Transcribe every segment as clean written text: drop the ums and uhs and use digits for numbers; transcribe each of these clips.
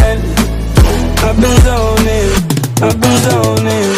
night. I've been zoning, I've been zoning.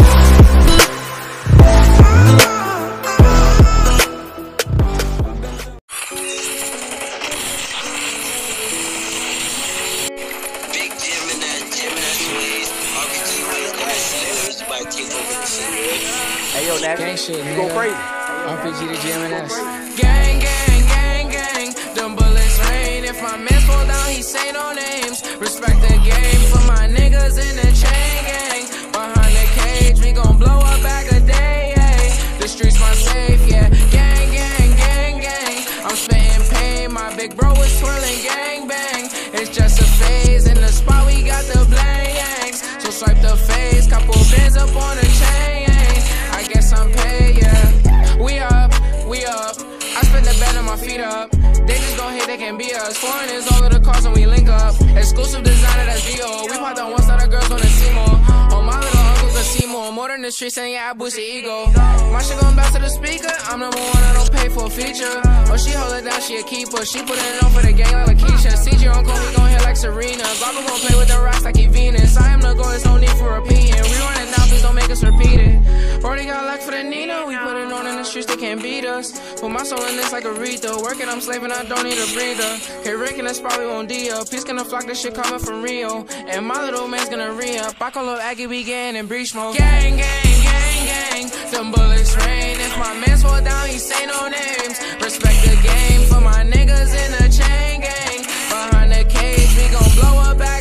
Hey yo, Nat, gang shit, you go crazy. RPG to GMNS. Gang, gang, gang, gang. Them bullets rain. If my man fall down, he say no names. Respect the game for my niggas in the chain gang. Behind the cage, we gon' blow up back a day. The streets my safe, yeah. Gang, gang, gang, gang. I'm spitting pain. My big bro is twirling gang bang. It's just a phase. In the spot, we got the blangs. So swipe the face. Couple bands up on the chain. I guess I'm paid, yeah. We up, we up. I spend the bed on my feet up. They just gon' hate, they can't be us. Foreign is all of the cars when we link up. Exclusive designer, that's D.O. We popped on one side, the girls wanna see more. Oh, my little uncle can see more. More than the streets, and yeah, I boost the ego. My shit gon' bounce to the speaker. I'm number one, I don't pay for a feature. Oh, she hold it down, she a keeper. She put it on for the gang like Lakeisha. CG uncle, we gon' hit like Serena. Glocko gon' play with the rocks like he Venus. I am the goal, there's no need for repeating. We running now, please don't make us repeat it. Already got luck for the Nina. We put it on in the streets, they can't beat us. Put my soul in this like Aretha. Working, I'm slaving, I don't need a breather. Hit Rick in the spot, we won't D up. Peace gonna flock, this shit coming from Rio. And my little man's gonna re-up. I call little Aggie, we getting in breach mode. Gang, gang, gang, gang. Them bullets rain. If my man's fall down, he say no names. Respect the game for my niggas in the chain gang. Behind the cage, we gon' blow up back